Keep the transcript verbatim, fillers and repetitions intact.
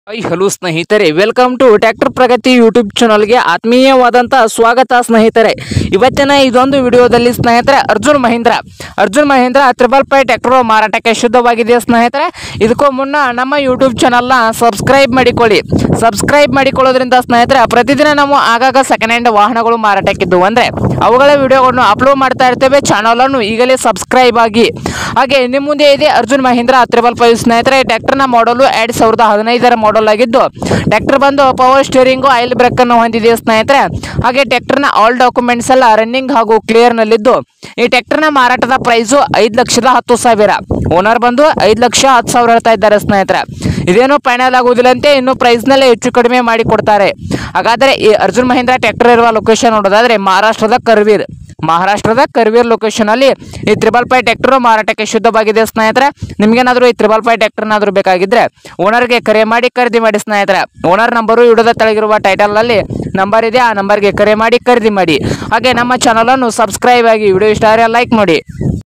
Hi hello ಸ್ನೇಹಿತರೆ, welcome to tractor Pragati YouTube ಚಾನಲ್ಗೆ ಆತ್ಮೀಯವಾದಂಥ ಸ್ವಾಗತ ಸ್ನೇಹಿತರೆ. ಇವತ್ತಿನ ಇದೊಂದು ವಿಡಿಯೋದಲ್ಲಿ ಸ್ನೇಹಿತರೆ Arjun Mahindra Arjun Mahindra triple five tractor ಮಾರಾಟಕ್ಕೆ ಶುದ್ಧವಾಗಿದೆ ಸ್ನೇಹಿತರೆ. ಇದಕ್ಕೂ ಮುನ್ನ ನಮ್ಮ ಯೂಟ್ಯೂಬ್ ಚಾನಲ್ನ ಸಬ್ಸ್ಕ್ರೈಬ್ ಮಾಡಿಕೊಳ್ಳಿ. ಸಬ್ಸ್ಕ್ರೈಬ್ ಮಾಡಿಕೊಳ್ಳೋದ್ರಿಂದ ಸ್ನೇಹಿತರೆ ಪ್ರತಿದಿನ ನಾವು ಆಗಾಗ ಸೆಕೆಂಡ್ ಹ್ಯಾಂಡ್ ವಾಹನಗಳು ಮಾರಾಟಕ್ಕಿದ್ದು ಅಂದರೆ ಅವುಗಳ ವಿಡಿಯೋಗಳನ್ನು ಅಪ್ಲೋಡ್ ಮಾಡ್ತಾ ಇರ್ತೇವೆ. ಚಾನಲನ್ನು ಈಗಲೇ ಸಬ್ಸ್ಕ್ರೈಬ್ ಆಗಿ. ಹಾಗೆ ನಿಮ್ಮ ಮುಂದೆ ಇದೆ ಅರ್ಜುನ್ ಮಹೀಂದ್ರ ತ್ರಿಬಲ್ ಫೈವ್ ಸ್ನೇಹಿತರೆ. ಟ್ರ್ಯಾಕ್ಟರ್ನ ಮಾಡಲು ಎರಡು ಸಾವಿರದ ಹದಿನೈದರ ಮಾಡಲ್ ಆಗಿದ್ದು ಟ್ರ್ಯಾಕ್ಟರ್ ಬಂದು ಪವರ್ ಸ್ಟೀರಿಂಗು ಆಯಿಲ್ ಬ್ರೇಕ್ ಅನ್ನು ಹೊಂದಿದೆ ಸ್ನೇಹಿತರೆ. ಹಾಗೆ ಟ್ರ್ಯಾಕ್ಟರ್ನ ಆಲ್ ಡಾಕ್ಯುಮೆಂಟ್ಸ್ ಎಲ್ಲ ರನ್ನಿಂಗ್ ಹಾಗೂ ಕ್ಲಿಯರ್ ನಲ್ಲಿದ್ದು ಈ ಟ್ರ್ಯಾಕ್ಟರ್ನ ಮಾರಾಟದ ಪ್ರೈಸು ಐದು ಲಕ್ಷದ ಹತ್ತು ಸಾವಿರ. ಓನರ್ ಬಂದು ಐದು ಲಕ್ಷ ಹತ್ತು ಸಾವಿರ ಹೇಳ್ತಾ ಇದ್ದಾರೆ ಸ್ನೇಹಿತರೆ. ಇದೇನು ಫೈನಲ್ ಆಗುವುದಿಲ್ಲಂತೆ, ಇನ್ನು ಪ್ರೈಸ್ನಲ್ಲೇ ಹೆಚ್ಚು ಕಡಿಮೆ ಮಾಡಿ ಕೊಡ್ತಾರೆ. ಹಾಗಾದರೆ ಈ ಅರ್ಜುನ್ ಮಹೀಂದ್ರ ಟ್ರ್ಯಾಕ್ಟರ್ ಇರುವ ಲೊಕೇಶನ್ ನೋಡೋದಾದ್ರೆ ಮಹಾರಾಷ್ಟ್ರದ ಕರ್ವೀರ್ ಮಹಾರಾಷ್ಟ್ರದ ಕರ್ವೀರ್ ಲೊಕೇಶನ್ ಅಲ್ಲಿ ಈ ತ್ರಿಬಲ್ ಫೈವ್ ಟ್ರ್ಯಾಕ್ಟರ್ ಮಾರಾಟಕ್ಕೆ ಶುದ್ಧವಾಗಿದೆ ಸ್ನೇಹಿತರೆ. ನಿಮ್ಗೇನಾದರೂ ಈ ತ್ರಿಬಲ್ ಫೈವ್ ಟ್ರ್ಯಾಕ್ಟರ್ನಾದರೂ ಬೇಕಾಗಿದ್ರೆ ಓನರ್ಗೆ ಕರೆ ಮಾಡಿ ಖರೀದಿ ಮಾಡಿ ಸ್ನೇಹಿತರೆ. ಓನರ್ ನಂಬರು ವಿಡಿಯೋದ ತೆಳಗಿರುವ ಟೈಟಲ್ ನಲ್ಲಿ ನಂಬರ್ ಇದೆ, ಆ ನಂಬರ್ಗೆ ಕರೆ ಮಾಡಿ ಖರೀದಿ ಮಾಡಿ. ಹಾಗೆ ನಮ್ಮ ಚಾನಲನ್ನು ಸಬ್ಸ್ಕ್ರೈಬ್ ಆಗಿ, ವಿಡಿಯೋ ಇಷ್ಟ ಆದರೆ ಲೈಕ್ ಮಾಡಿ.